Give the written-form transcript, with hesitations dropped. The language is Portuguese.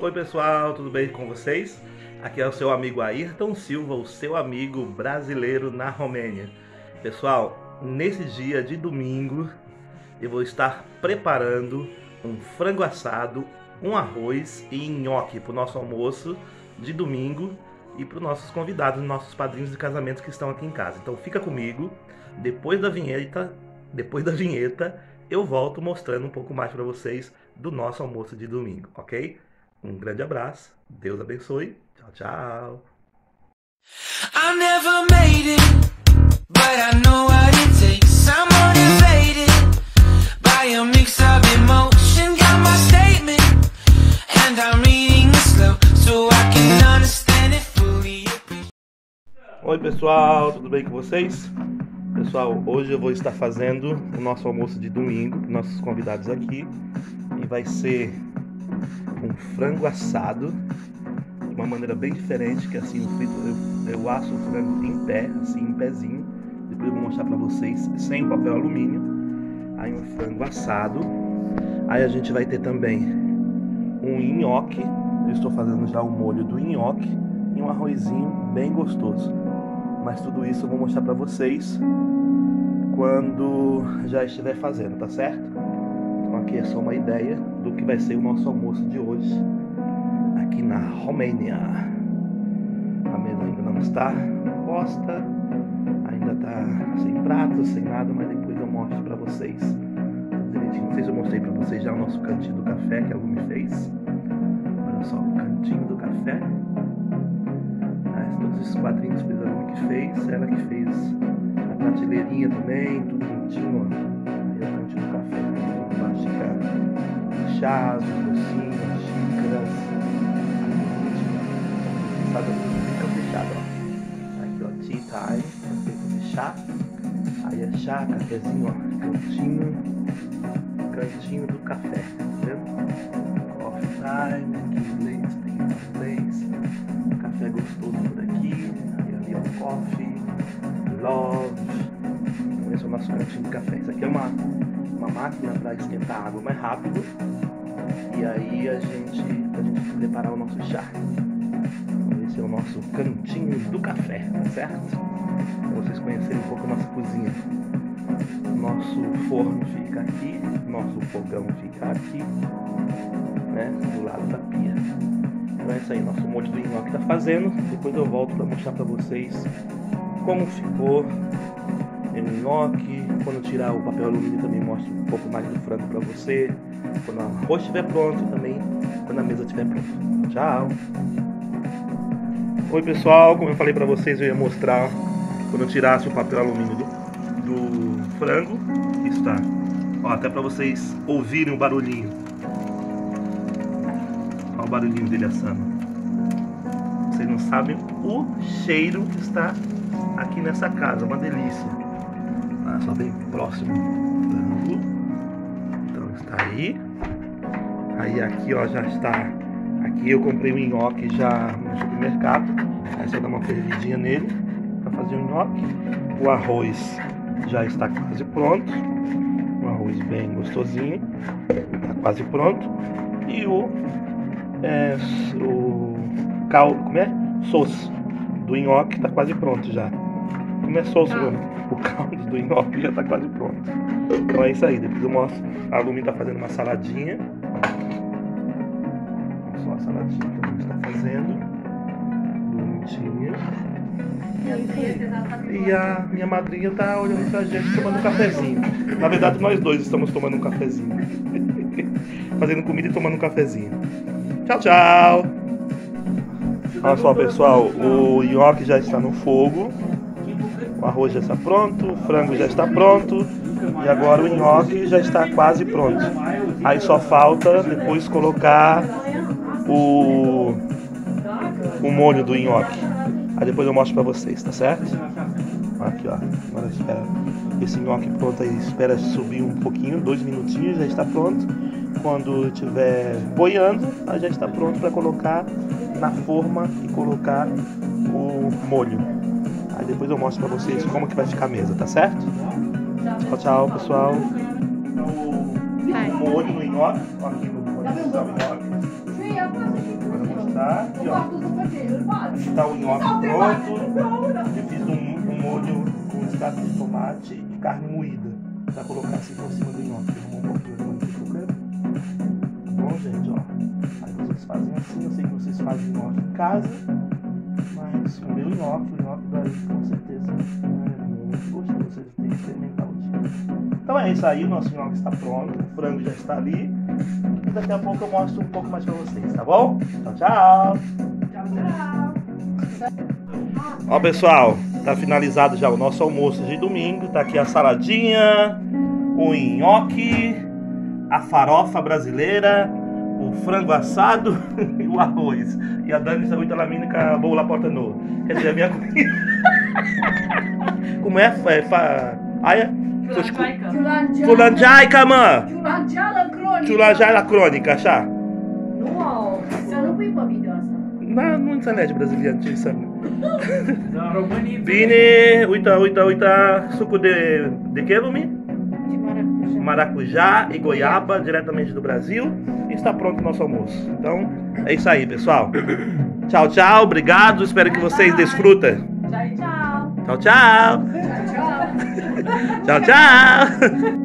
Oi pessoal, tudo bem com vocês? Aqui é o seu amigo Ayrton Silva, o seu amigo brasileiro na Romênia. Pessoal, nesse dia de domingo eu vou estar preparando um frango assado, um arroz e nhoque para o nosso almoço de domingo e para os nossos convidados, nossos padrinhos de casamento que estão aqui em casa. Então fica comigo, depois da vinheta eu volto mostrando um pouco mais para vocês do nosso almoço de domingo, ok? Um grande abraço, Deus abençoe, tchau, tchau. I never made it, but I know what it takes. I'm motivated by a mix of emotion. Got my statement, and I'm reading it slow, so I can understand it fully. Oi pessoal, tudo bem com vocês? Pessoal, hoje eu vou estar fazendo o nosso almoço de domingo para nossos convidados aqui. E vai ser um frango assado de uma maneira bem diferente, que assim eu asso o frango em pé, assim em pezinho. Depois eu vou mostrar para vocês sem papel alumínio. Aí um frango assado. Aí a gente vai ter também um nhoque. Eu estou fazendo já o molho do nhoque e um arrozinho bem gostoso. Mas tudo isso eu vou mostrar para vocês quando já estiver fazendo, tá certo? Então aqui é só uma ideia do que vai ser o nosso almoço de hoje aqui na Romênia. A mesa ainda não está posta, ainda está sem pratos, sem nada, mas depois eu mostro para vocês tudo direitinho. Não sei se eu mostrei para vocês já o nosso cantinho do café que a Lu me fez. Olha só, o cantinho do café. Todos esses quadrinhos foi a Lu que fez, ela que fez a prateleirinha também, tudo bonitinho, ó. Aí o cantinho do café, tudo embaixo fica chás, docinhos, xícaras, sabe, fica fechado, ó. Aqui, ó, tea time, feito de chá, aí é chá, cafezinho, ó, cantinho do café, tá vendo? Coffee time, aqui inglês, tem inglês, café gostoso por aqui, aí ali ó, coffee, love. Então esse é o nosso cantinho de café. Isso aqui é uma máquina para esquentar água mais rápido. E aí a gente preparar o nosso chá. Então esse é o nosso cantinho do café, tá certo? Para vocês conhecerem um pouco a nossa cozinha. Nosso forno fica aqui, nosso fogão fica aqui, né? Do lado da pia. Então é isso aí, nosso molho do nhoque tá fazendo. Depois eu volto para mostrar para vocês como ficou o nhoque. Quando eu tirar o papel alumínio também mostro um pouco mais do frango para você. Quando o arroz estiver pronto e também quando a mesa estiver pronta. Tchau! Oi pessoal, como eu falei para vocês, eu ia mostrar quando eu tirasse o papel alumínio do frango. Está, ó, até para vocês ouvirem o barulhinho. Olha o barulhinho dele assando. Vocês não sabem o cheiro que está aqui nessa casa, uma delícia. Ah, só bem próximo. Então está aí. Aí aqui ó, já está. Aqui eu comprei um nhoque já no supermercado. Aí só dá uma fervidinha nele para fazer o nhoque. O arroz já está quase pronto. Um arroz bem gostosinho. Está quase pronto. E o caldo, como é? Sauce do nhoque está quase pronto já. Como é sauce, o caldo do nhoque já está quase pronto. Então é isso aí, depois eu mostro. A Lumi está fazendo uma saladinha. Olha só a saladinha que a Lumi está fazendo. Bonitinha. E a minha madrinha está olhando pra gente tomando um cafezinho. Na verdade nós dois estamos tomando um cafezinho. Fazendo comida e tomando um cafezinho. Tchau, tchau! Olha só pessoal, o nhoque já está no fogo. O arroz já está pronto, o frango já está pronto. E agora o nhoque já está quase pronto. Aí só falta depois colocar o molho do nhoque. Aí depois eu mostro pra vocês, tá certo? Aqui ó, agora espera esse nhoque pronto aí, espera subir um pouquinho, 2 minutinhos, já está pronto. Quando estiver boiando, aí já está pronto para colocar na forma e colocar o molho. Aí depois eu mostro para vocês como que vai ficar a mesa, tá certo? Tchau, tchau, pessoal. O molho no nhoque, aqui no nhoque. aqui, ó. Tá o nhoque pronto. Eu fiz um molho com extrato de tomate e carne moída. Pra colocar assim por cima do nhoque. Um pouquinho de manteca. Tá bom, gente, ó. Aí vocês fazem assim, eu sei que vocês fazem nhoque em casa. Mas o meu nhoque, o nhoque daí com certeza é muito gostoso. Vocês têm que experimentar hoje. Então é isso aí, o nosso nhoque está pronto. O frango já está ali. E daqui a pouco eu mostro um pouco mais pra vocês, tá bom? Tchau, tchau! Tchau, tchau. Ó, pessoal, tá finalizado já o nosso almoço de domingo. Tá aqui a saladinha, o nhoque, a farofa brasileira, o frango assado e o arroz. E a Dani está muito lamina com a boa porta nova. Quer dizer, a minha comida. Como é? Aia? Chulanjaica, mano! Chulanjaica crônica, chá? Nu, să nu pui pe video asta. Da, nu înțelegi brazilian ce înseamnă. Bine, uita, suco de que, Lumi? De maracujá. Maracujá e goiaba, diretamente do Brasil. E está pronto o nosso almoço. Então, é isso aí, pessoal. Tchau, tchau, obrigado. Espero que vocês desfrutem. Tchau, tchau. Tchau, tchau. Tchau, tchau. Tchau, tchau.